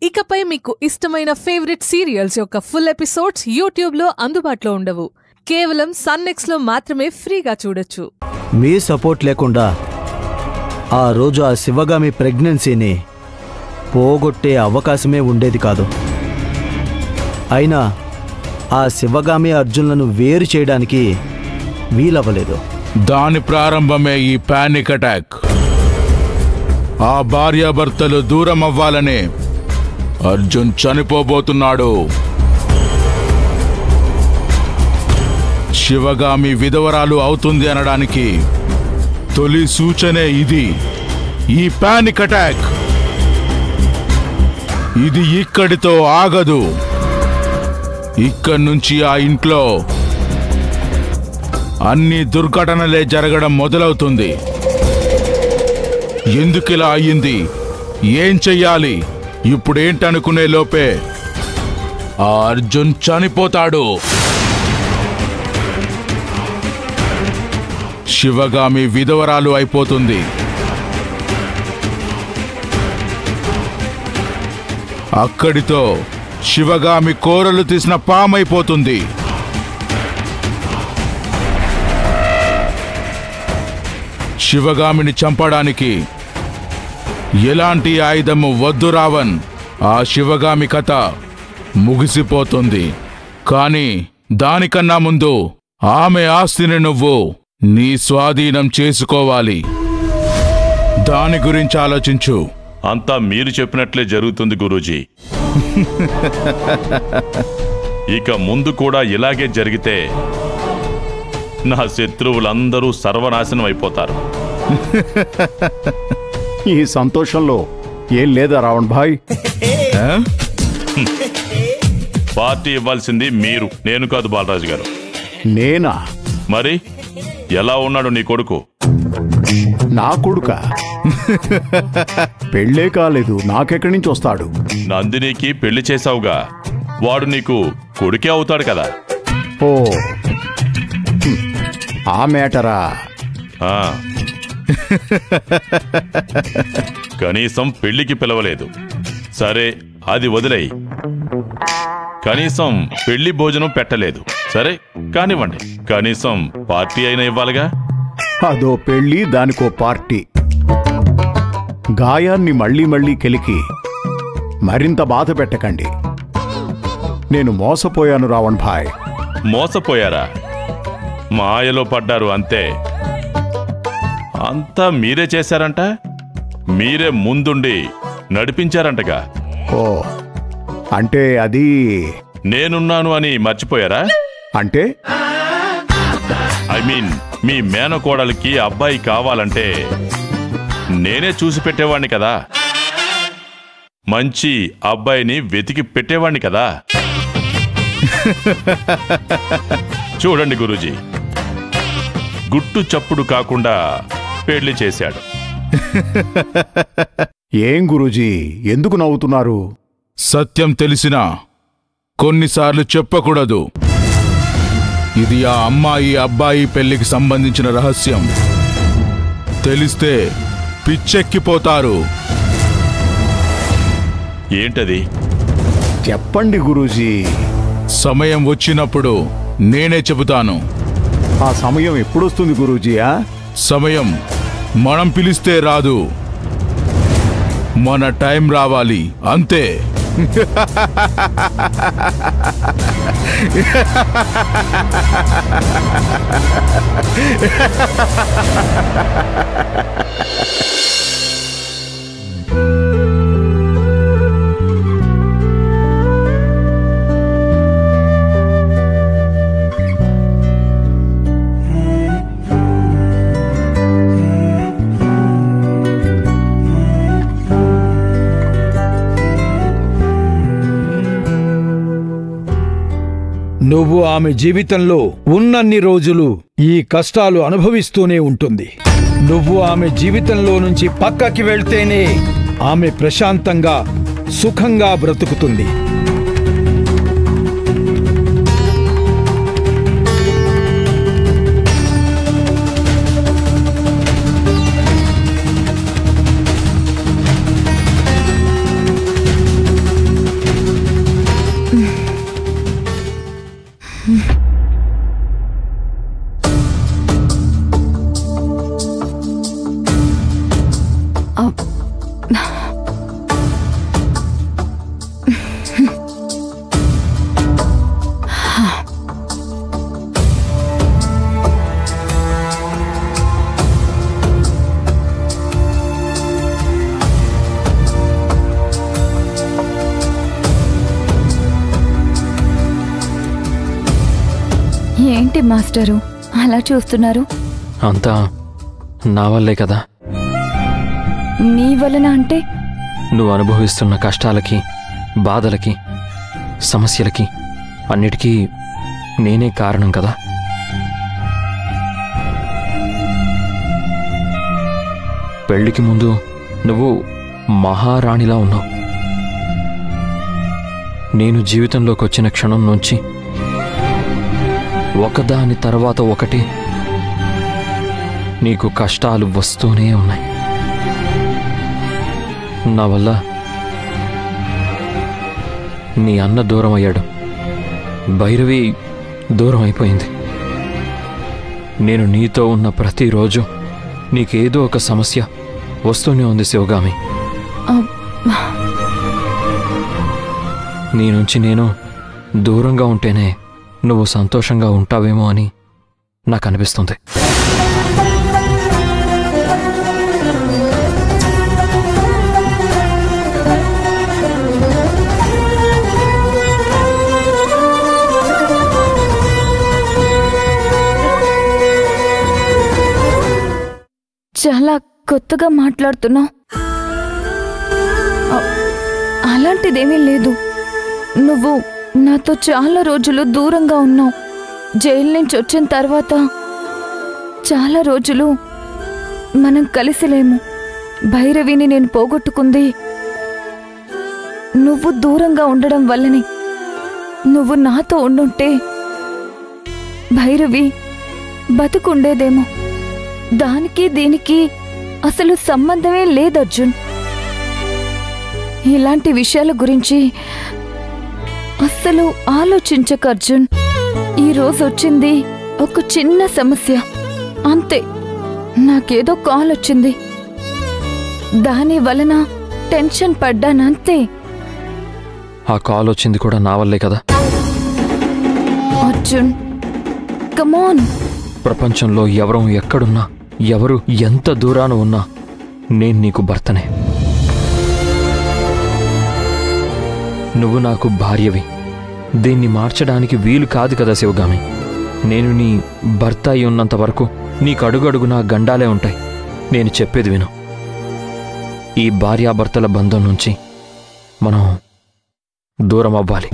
ఇకపై మీకు ఇష్టమైన ఫేవరెట్ సీరియల్స్ యొక్క ఫుల్ ఎపిసోడ్స్ యూట్యూబ్లో అందుబాటులో ఉండవు. కేవలం సన్నెక్స్లో మాత్రమే ఫ్రీగా చూడొచ్చు. మీ సపోర్ట్ లేకుండా ఆ రోజు ఆ శివగామి ప్రెగ్నెన్సీని పోగొట్టే అవకాశమే ఉండేది కాదు. అయినా ఆ శివగామి అర్జున్లను వేరు చేయడానికి వీలవ్వలేదు. దాని ప్రారంభమే ఈ పానిక్ అటాక్. ఆ భార్యాభర్తలు దూరం అవ్వాలని అర్జున్ చనిపోబోతున్నాడు. శివగామి విధవరాలు అవుతుంది అనడానికి తొలి సూచనే ఇది, ఈ పానిక్ అటాక్. ఇది ఇక్కడితో ఆగదు. ఇక్కడి నుంచి ఆ ఇంట్లో అన్ని దుర్ఘటనలే జరగడం మొదలవుతుంది. ఎందుకిలా అయ్యింది, ఏం చెయ్యాలి, ఇప్పుడేంటనుకునే లోపే ఆ అర్జున్ చనిపోతాడు. శివగామి విధవరాలు అయిపోతుంది. అక్కడితో శివగామి కోరలు తీసిన పామైపోతుంది. శివగామిని చంపడానికి ఎలాంటి ఆయుధము వద్దు రావణ్. ఆ శివగామి కథ ముగిసిపోతుంది. కానీ దానికన్నా ముందు ఆమె ఆస్తిని నువ్వు నీ స్వాధీనం చేసుకోవాలి. దాని గురించి ఆలోచించు. అంతా మీరు చెప్పినట్లే జరుగుతుంది గురూజీ. ఇక ముందు కూడా ఇలాగే జరిగితే నా శత్రువులందరూ సర్వనాశనం అయిపోతారు. ఈ సంతోషంలో ఏం లేదా రావణ్ భాయ్? పార్టీ ఇవ్వాల్సింది మీరు, నేను కాదు బాలరాజు గారు. నేనా? మరి ఎలా ఉన్నాడు నీ కొడుకు? నా కొడుక? పెళ్ళే కాలేదు, నాకెక్కడి నుంచి వస్తాడు? నందినికి పెళ్లి చేసావుగా, వాడు నీకు కొడుకే అవుతాడు కదా. ఓ ఆ మేటరా? కనీసం పెళ్లికి పిలవలేదు. సరే అది వదిలేయి. కనీసం పెళ్లి భోజనం పెట్టలేదు. సరే కానివ్వండి, కనీసం పార్టీ అయినా ఇవ్వాలిగా. అదో పెళ్ళి, దానికో పార్టీ. గాయాన్ని మళ్ళీ మళ్ళీ కెలికి మరింత బాధ పెట్టకండి. నేను మోసపోయాను రావణ్ భాయ్. మోసపోయారా? మాయలో పడ్డారు అంతే. అంతా మీరే చేశారంట, మీరే ముందుండి నడిపించారంటగా. ఓ అంటే అది నేనున్నాను అని మర్చిపోయారా? అంటే ఐ మీన్ మీ మేనకోడలికి అబ్బాయి కావాలంటే నేనే చూసి పెట్టేవాణ్ణి కదా. మంచి అబ్బాయిని వెతికి పెట్టేవాణ్ణి కదా. చూడండి గురూజీ, గుట్టు చప్పుడు కాకుండా పెళ్లి చేశాడు. ఏం గురూజీ, ఎందుకు నవ్వుతున్నారు? సత్యం తెలిసినా కొన్నిసార్లు చెప్పకూడదు. ఇది ఆ అమ్మాయి అబ్బాయి పెళ్లికి సంబంధించిన రహస్యం. తెలిస్తే పిచ్చెక్కిపోతారు. ఏంటది? చెప్పండి గురూజీ. సమయం వచ్చినప్పుడు నేనే చెబుతాను. ఆ సమయం ఎప్పుడొస్తుంది గురూజీయా? సమయం మనం పిలిస్తే రాదు, మన టైం రావాలి అంతే. నువ్వు ఆమె జీవితంలో ఉన్నన్ని రోజులు ఈ కష్టాలు అనుభవిస్తూనే ఉంటుంది. నువ్వు ఆమె జీవితంలో నుంచి పక్కకి వెళ్తేనే ఆమె ప్రశాంతంగా సుఖంగా బ్రతుకుతుంది. ఏంటి మాస్టరు అలా చూస్తున్నారు? అంతా నా వల్లే కదా. నీ వలన అంటే? నువ్వు అనుభవిస్తున్న కష్టాలకి, బాధలకి, సమస్యలకి అన్నిటికీ నేనే కారణం కదా. పెళ్లికి ముందు నువ్వు మహారాణిలా ఉన్నావు. నేను జీవితంలోకి వచ్చిన క్షణం నుంచి ఒకదాని తర్వాత ఒకటి నీకు కష్టాలు వస్తూనే ఉన్నాయి. నా వల్ల నీ అన్న దూరం అయ్యాడు, భైరవి దూరం అయిపోయింది. నేను నీతో ఉన్న ప్రతిరోజు నీకేదో ఒక సమస్య వస్తూనే ఉంది శివగామి. నీ నుంచి నేను దూరంగా ఉంటేనే నువ్వు సంతోషంగా ఉంటావేమో అని నాకు అనిపిస్తుంది. చాలా కొత్తగా మాట్లాడుతున్నావు. అలాంటిదేమీ లేదు. నువ్వు నాతో చాలా రోజులు దూరంగా ఉన్నావు. జైలు నుంచి వచ్చిన తర్వాత చాలా రోజులు మనం కలిసిలేము. భైరవిని నేను పోగొట్టుకుంది నువ్వు దూరంగా ఉండడం వల్లనే. నువ్వు నాతో ఉండుంటే భైరవి బతుకుండేదేమో. దానికి దీనికి అసలు సంబంధమే లేదు అర్జున్. ఇలాంటి విషయాల గురించి అస్సలు ఆలోచించక అర్జున్. ఈరోజు వచ్చింది ఒక చిన్న సమస్య అంతే. నాకేదో కాల్ వచ్చింది, దాని వలన టెన్షన్ పడ్డానంతే. ఆ కాల్ వచ్చింది కూడా నా వల్లే కదా. అర్జున్ కమాన్. ప్రపంచంలో ఎవరు ఎక్కడున్నా, ఎవరు ఎంత దూరాన ఉన్నా నేను నీకు భర్తనే. నువ్వు నాకు భార్యవి. దీన్ని మార్చడానికి వీలు కాదు కదా శివగామి. నేను నీ భర్త అయి ఉన్నంత వరకు నీకు అడుగడుగునా గండాలే ఉంటాయి. నేను చెప్పేది విను. ఈ భార్యాభర్తల బంధం నుంచి మనం దూరం అవ్వాలి.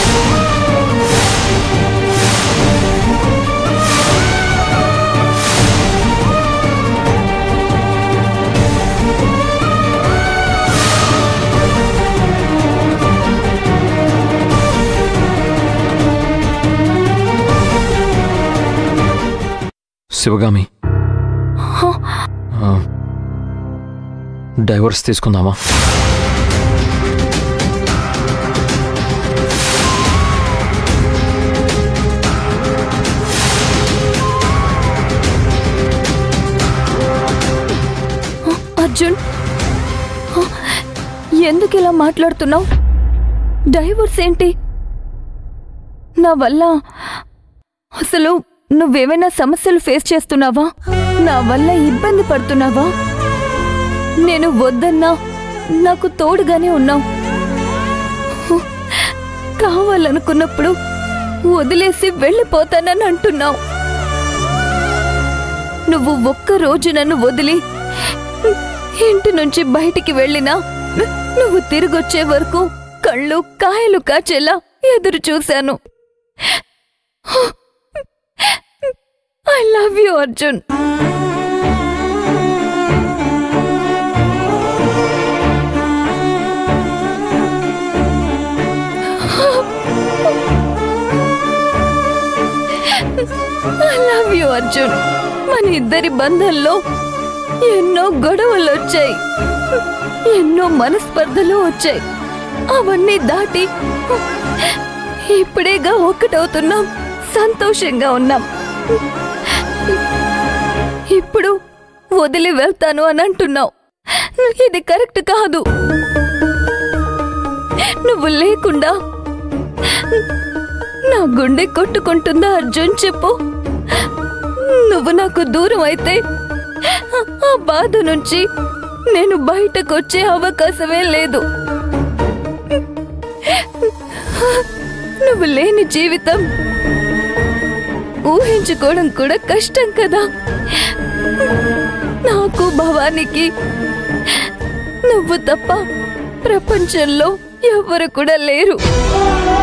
శివగామి, డైవర్స్ తీసుకుందామా? అర్జున్ ఎందుకు ఇలా మాట్లాడుతున్నావు? డైవర్స్ ఏంటి? నా వల్ల అసలు నువ్వేమైనా సమస్యలు ఫేస్ చేస్తున్నావా? నా వల్ల ఇబ్బంది పడుతున్నావా? నేను వద్దన్నా నాకు తోడుగానే ఉన్నావు. కావాలనుకున్నప్పుడు వదిలేసి వెళ్ళిపోతానని అంటున్నావు. నువ్వు ఒక్కరోజు నన్ను వదిలి ఇంటి నుంచి బయటికి వెళ్ళినా నువ్వు తిరిగొచ్చే వరకు కళ్ళు కాయలు కాచేలా ఎదురు చూశాను. I love you, Arjun. I love you, Arjun. మన ఇద్దరి బంధంలో ఎన్నో గొడవలు వచ్చాయి, ఎన్నో మనస్పర్ధలు వచ్చాయి. అవన్నీ దాటి ఇప్పుడేగా ఒక్కటవుతున్నాం, సంతోషంగా ఉన్నాం. ఇప్పుడు వదిలి వెళ్తాను అని అంటున్నావు. ఇది కరెక్ట్ కాదు. నువ్వు లేకుండా నా గుండె కొట్టుకుంటుందా అర్జున్? చెప్పు. నువ్వు నాకు దూరం అయితే ఆ బాధ నుంచి నేను బయటకు వచ్చే అవకాశమే లేదు. నువ్వు లేని జీవితం ఊహించుకోవడం కూడా కష్టం కదా. నాకు భవానికి నువ్వు తప్ప ప్రపంచంలో ఎవరు కూడా లేరు.